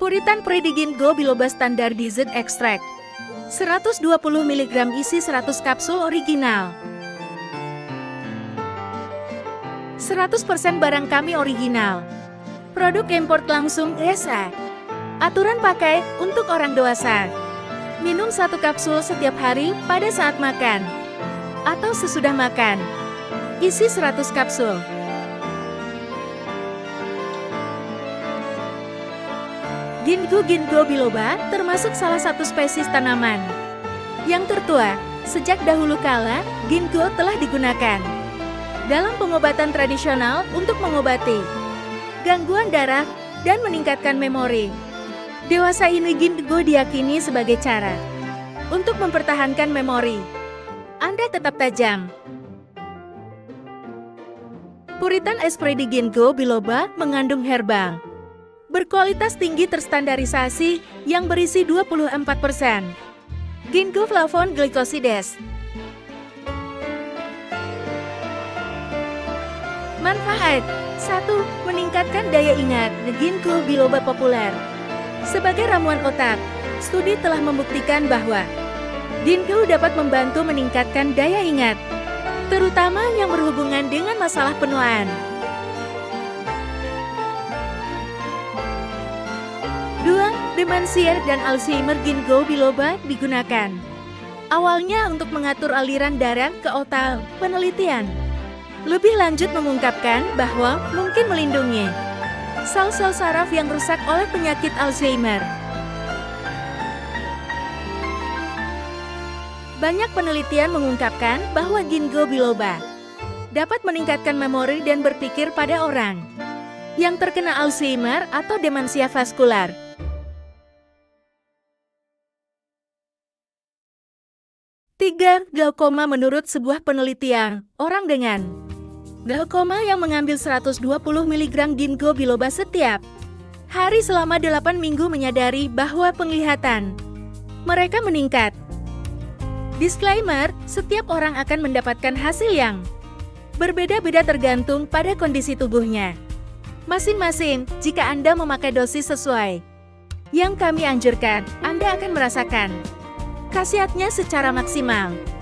Puritan Predigen Go Biloba Standard Dessert Extract 120 mg isi 100 kapsul original. 100% barang kami original. Produk import langsung USA. Aturan pakai untuk orang dewasa. Minum 1 kapsul setiap hari pada saat makan atau sesudah makan. Isi 100 kapsul. Ginkgo biloba termasuk salah satu spesies tanaman yang tertua. Sejak dahulu kala, ginkgo telah digunakan dalam pengobatan tradisional untuk mengobati gangguan darah dan meningkatkan memori. Dewasa ini ginkgo diyakini sebagai cara untuk mempertahankan memori Anda tetap tajam. Puritan es Predigen Go biloba mengandung herbal berkualitas tinggi terstandarisasi yang berisi 24% ginkgo flavon glycosides. Manfaat 1. Meningkatkan daya ingat. Ginkgo biloba populer sebagai ramuan otak. Studi telah membuktikan bahwa ginkgo dapat membantu meningkatkan daya ingat, terutama yang berhubungan dengan masalah penuaan. 2. Demensia dan Alzheimer. Ginkgo biloba digunakan awalnya untuk mengatur aliran darah ke otak. Penelitian lebih lanjut mengungkapkan bahwa mungkin melindungi sel-sel saraf yang rusak oleh penyakit Alzheimer. Banyak penelitian mengungkapkan bahwa ginkgo biloba dapat meningkatkan memori dan berpikir pada orang yang terkena Alzheimer atau demensia vaskular. 3. Glaukoma. Menurut sebuah penelitian, orang dengan glaukoma yang mengambil 120 mg ginkgo biloba setiap hari selama 8 minggu menyadari bahwa penglihatan mereka meningkat. Disclaimer, setiap orang akan mendapatkan hasil yang berbeda-beda tergantung pada kondisi tubuhnya masing-masing. Jika Anda memakai dosis sesuai yang kami anjurkan, Anda akan merasakan khasiatnya secara maksimal.